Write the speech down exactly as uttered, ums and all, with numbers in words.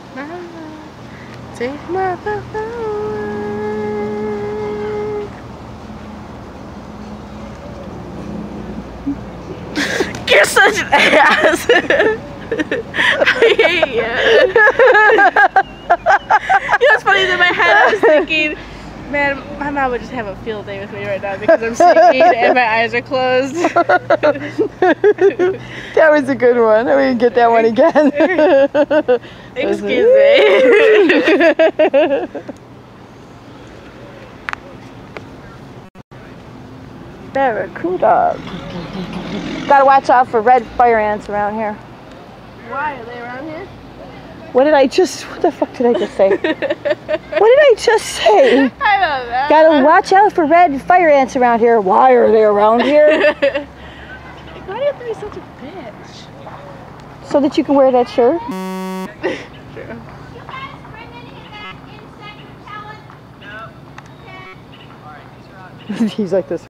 Take my breath away. You're such an ass. I hate you. You know what's funny is in my head I was thinking, man, my mom would just have a field day with me right now because I'm singing and my eyes are closed. That was a good one. We can get that one again. Excuse me. Barracuda. Gotta watch out for red fire ants around here. Why are they around here? What did I just, what the fuck did I just say? What did I just say? I don't know. Gotta watch out for red fire ants around here. Why are they around here? Why do you have to be such a bitch? So that you can wear that shirt? True. He's like this.